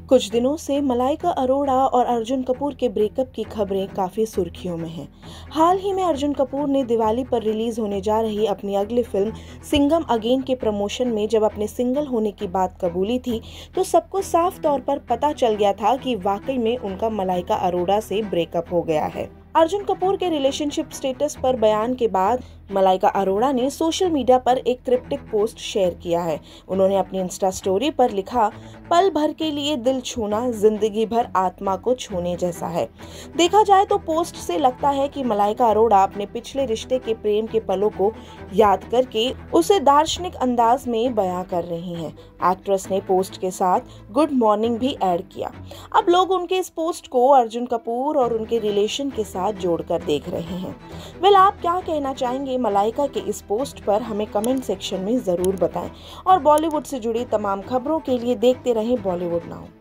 कुछ दिनों से मलाइका अरोड़ा और अर्जुन कपूर के ब्रेकअप की खबरें काफी सुर्खियों में हैं। हाल ही में अर्जुन कपूर ने दिवाली पर रिलीज होने जा रही अपनी अगली फिल्म सिंघम अगेन के प्रमोशन में जब अपने सिंगल होने की बात कबूली थी, तो सबको साफ तौर पर पता चल गया था कि वाकई में उनका मलाइका अरोड़ा से ब्रेकअप हो गया है। अर्जुन कपूर के रिलेशनशिप स्टेटस पर बयान के बाद मलाइका अरोड़ा ने सोशल मीडिया पर एक क्रिप्टिक पोस्ट शेयर किया है। उन्होंने अपनी इंस्टा स्टोरी पर लिखा, पल भर के लिए दिल छूना जिंदगी भर आत्मा को छूने जैसा है। देखा जाए तो पोस्ट से लगता है कि मलाइका अरोड़ा अपने पिछले रिश्ते के प्रेम के पलों को याद करके उसे दार्शनिक अंदाज में बयां कर रही हैं। एक्ट्रेस ने पोस्ट के साथ गुड मॉर्निंग भी ऐड किया। अब लोग उनके इस पोस्ट को अर्जुन कपूर और उनके रिलेशन के साथ जोड़कर देख रहे हैं। आप क्या कहना चाहेंगे मलाइका के इस पोस्ट पर? हमें कमेंट सेक्शन में जरूर बताएं और बॉलीवुड से जुड़ी तमाम खबरों के लिए देखते रहें बॉलीवुड नाउ।